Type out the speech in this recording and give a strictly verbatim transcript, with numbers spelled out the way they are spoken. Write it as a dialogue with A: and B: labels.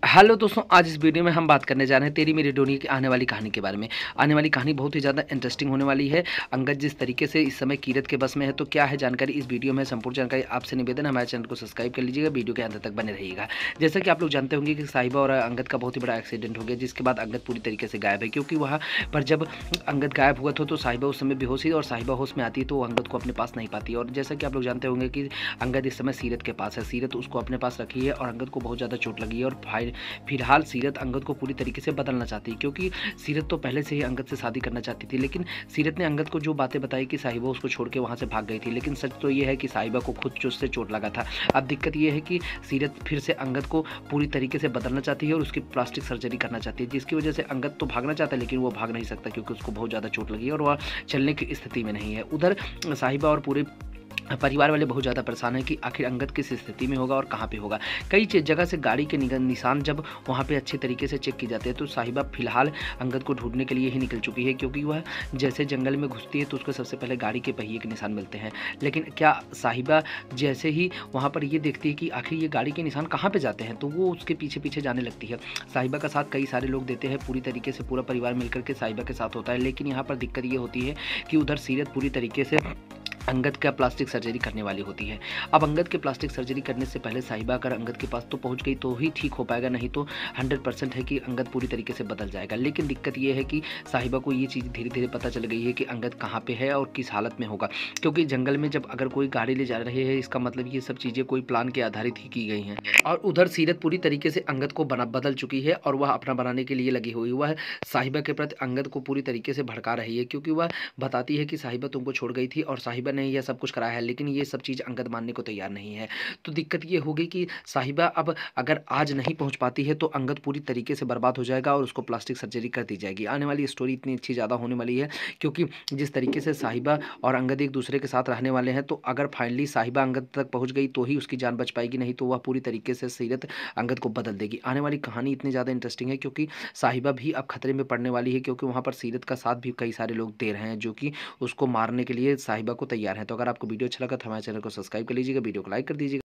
A: Hello दोस्तों, आज इस वीडियो में हम बात करने जा रहे हैं तेरी मेरी डोरी की आने वाली कहानी के बारे में। आने वाली कहानी बहुत ही ज़्यादा इंटरेस्टिंग होने वाली है। अंगद जिस तरीके से इस समय कीरत के बस में है, तो क्या है जानकारी इस वीडियो में, संपूर्ण जानकारी आपसे निवेदन है हमारे चैनल को सब्सक्राइब कर लीजिएगा, वीडियो के अंत तक बने रहिएगा। जैसा कि आप लोग जानते होंगे कि साहिबा और अंगद का बहुत ही बड़ा एक्सीडेंट हो गया, जिसके बाद अंगद पूरी तरीके से गायब है। क्योंकि वहाँ पर जब अंगद गायब हुआ था तो साहिबा उस समय बेहोश थी, और साहिबा होश में आती है तो वो अंगद को अपने पास नहीं पाती। और जैसा कि आप लोग जानते होंगे कि अंगद इस समय सीरत के पास है, सीरत उसको अपने पास रखी है और अंगद को बहुत ज़्यादा चोट लगी है। और फिलहाल सीरत अंगद को पूरी तरीके से बदलना चाहती है, क्योंकि सीरत तो पहले से ही अंगद से शादी करना चाहती थी। लेकिन सीरत ने अंगद को जो बातें बताई कि साहिबा उसको छोड़ के वहाँ से भाग गई थी, लेकिन सच तो ये है कि साहिबा को खुद उससे चोट लगा था। अब दिक्कत ये है कि सीरत फिर से अंगद को पूरी तरीके से बदलना चाहती है और उसकी प्लास्टिक सर्जरी करना चाहती है, जिसकी वजह से अंगद तो भागना चाहता है लेकिन वो भाग नहीं सकता, क्योंकि उसको बहुत ज़्यादा चोट लगी है और वह चलने की स्थिति में नहीं है। उधर साहिबा और पूरे परिवार वाले बहुत ज़्यादा परेशान हैं कि आखिर अंगद किस स्थिति में होगा और कहाँ पे होगा। कई जगह से गाड़ी के निशान जब वहाँ पे अच्छे तरीके से चेक किए जाते हैं, तो साहिबा फिलहाल अंगद को ढूंढने के लिए ही निकल चुकी है। क्योंकि वह जैसे जंगल में घुसती है तो उसको सबसे पहले गाड़ी के पहिए के निशान मिलते हैं। लेकिन क्या साहिबा जैसे ही वहाँ पर ये देखती है कि आखिर ये गाड़ी के निशान कहाँ पर जाते हैं, तो वो उसके पीछे पीछे जाने लगती है। साहिबा का साथ कई सारे लोग देते हैं, पूरी तरीके से पूरा परिवार मिलकर के साहिबा के साथ होता है। लेकिन यहाँ पर दिक्कत ये होती है कि उधर सीरत पूरी तरीके से अंगद का प्लास्टिक सर्जरी करने वाली होती है। अब अंगद के प्लास्टिक सर्जरी करने से पहले साहिबा अगर अंगद के पास तो पहुंच गई तो ही ठीक हो पाएगा, नहीं तो हंड्रेड परसेंट है कि अंगद पूरी तरीके से बदल जाएगा। लेकिन दिक्कत ये है कि साहिबा को ये चीज़ धीरे धीरे पता चल गई है कि अंगद कहाँ पे है और किस हालत में होगा। क्योंकि जंगल में जब अगर कोई गाड़ी ले जा रहे हैं, इसका मतलब ये सब चीज़ें कोई प्लान के आधारित ही की गई हैं। और उधर सीरत पूरी तरीके से अंगद को बना बदल चुकी है और वह अपना बनाने के लिए लगी हुई। वह साहिबा के प्रति अंगद को पूरी तरीके से भड़का रही है, क्योंकि वह बताती है कि साहिबा तुमको छोड़ गई थी और साहिबा ने यह सब कुछ कराया है। लेकिन ये सब चीज़ अंगद मानने को तैयार नहीं है। तो दिक्कत ये होगी कि साहिबा अब अगर आज नहीं पहुंच पाती है तो अंगद पूरी तरीके से बर्बाद हो जाएगा और उसको प्लास्टिक सर्जरी कर दी जाएगी। आने वाली स्टोरी इतनी अच्छी ज़्यादा होने वाली है, क्योंकि जिस तरीके से साहिबा और अंगद एक दूसरे के साथ रहने वाले हैं, तो अगर फाइनली साहिबा अंगद तक पहुंच गई तो ही उसकी जान बच पाएगी, नहीं तो वह पूरी तरीके से सीरत अंगद को बदल देगी। आने वाली कहानी इतनी ज़्यादा इंटरेस्टिंग है क्योंकि साहिबा भी अब खतरे में पड़ने वाली है, क्योंकि वहाँ पर सीरत का साथ भी कई सारे लोग दे रहे हैं जो कि उसको मारने के लिए साहिबा को तैयार है। तो अगर आपको वीडियो अच्छा लगा तो हमारे चैनल को सब्सक्राइब कर लीजिएगा, वीडियो को लाइक कर दीजिएगा।